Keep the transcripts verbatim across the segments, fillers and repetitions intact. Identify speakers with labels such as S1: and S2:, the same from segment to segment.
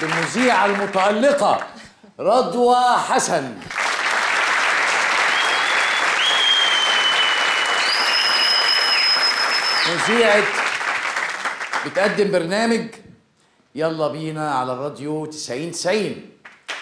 S1: المذيعة المتألقة رضوى حسن. مذيعة بتقدم برنامج يلا بينا على الراديو تسعين تسعين.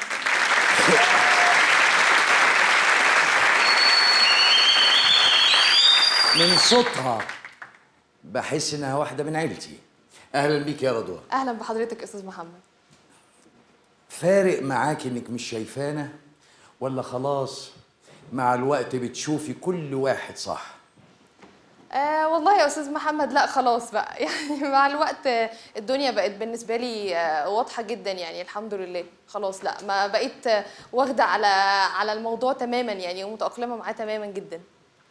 S1: من صوتها بحس انها واحدة من عيلتي. اهلا بيك يا رضوى.
S2: اهلا بحضرتك استاذ محمد.
S1: فارق معاك انك مش شايفانا ولا خلاص مع الوقت بتشوفي كل واحد صح؟
S2: آه والله يا استاذ محمد لا خلاص بقى يعني مع الوقت الدنيا بقت بالنسبه لي آه واضحه جدا يعني الحمد لله. خلاص لا ما بقيت آه واخده على على الموضوع تماما يعني ومتاقلمه معاه تماما جدا.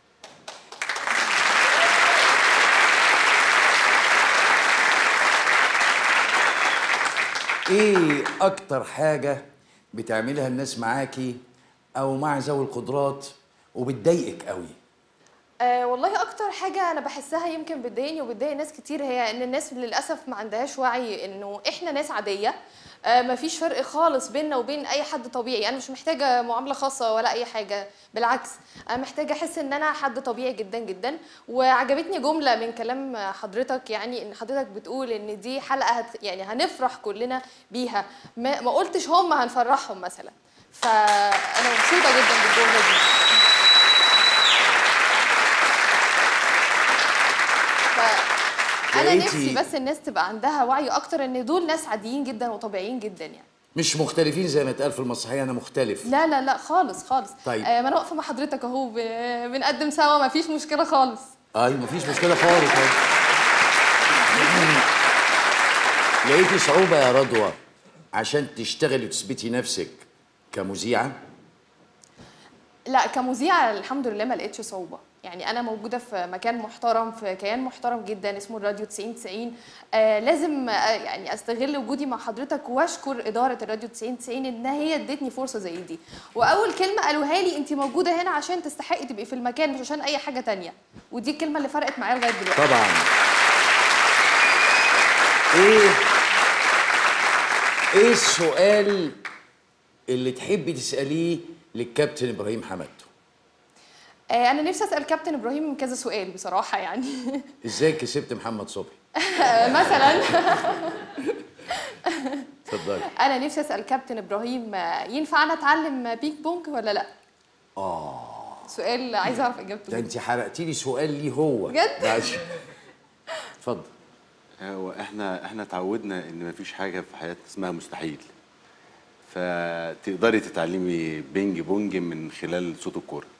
S1: ايه اكتر حاجة بتعملها الناس معاكي او مع ذوي القدرات وبتضايقك قوي؟
S2: أه والله اكتر حاجه انا بحسها يمكن بتضايقني وبتضايق ناس كتير هي ان الناس للاسف ما عندهاش وعي انه احنا ناس عاديه. أه مفيش فرق خالص بيننا وبين اي حد طبيعي. انا مش محتاجه معامله خاصه ولا اي حاجه، بالعكس انا محتاجه احس ان انا حد طبيعي جدا جدا. وعجبتني جمله من كلام حضرتك يعني ان حضرتك بتقول ان دي حلقه هت يعني هنفرح كلنا بيها. ما, ما قلتش هم هنفرحهم مثلا. فانا مبسوطه جدا بالجمله دي. انا نفسي بس الناس تبقى عندها وعي اكتر ان دول ناس عاديين جدا وطبيعيين جدا يعني
S1: مش مختلفين زي ما اتقال في المسرحيه انا مختلف.
S2: لا لا لا خالص خالص.
S1: طيب
S2: آه ما انا واقفه مع حضرتك اهو بنقدم سوا ما فيش مشكله خالص.
S1: ايوه ما فيش مشكله خالص. لقيتي صعوبه يا رضوى عشان تشتغلي وتثبتي نفسك كمذيعه؟
S2: لا كمذيعه الحمد لله ما لقيتش صعوبه. يعني أنا موجودة في مكان محترم في كيان محترم جدا اسمه الراديو تسعين تسعين. آه لازم آه يعني أستغل وجودي مع حضرتك وأشكر إدارة الراديو تسعين تسعين إنها هي ادتني فرصة زي دي. وأول كلمة قالوها لي أنت موجودة هنا عشان تستحقي تبقي في المكان مش عشان أي حاجة تانية. ودي الكلمة اللي فرقت معايا لغاية دلوقتي.
S1: طبعا. إيه إيه السؤال اللي تحبي تسأليه للكابتن إبراهيم حمد؟
S2: انا نفسي اسال كابتن ابراهيم كذا سؤال بصراحه يعني.
S1: ازاي كسبت محمد صبحي؟
S2: مثلا.
S1: اتفضلي.
S2: انا نفسي اسال كابتن ابراهيم ينفع انا اتعلم بينج بونج ولا لا؟
S1: اه
S2: سؤال عايزه اعرف اجابته.
S1: ده انت حرقتي لي سؤال ليه هو
S2: بجد؟
S1: اتفضل.
S3: هو احنا احنا اتعودنا ان مفيش حاجه في حياتنا اسمها مستحيل. فتقدري تتعلمي بينج بونج من خلال صوت الكوره.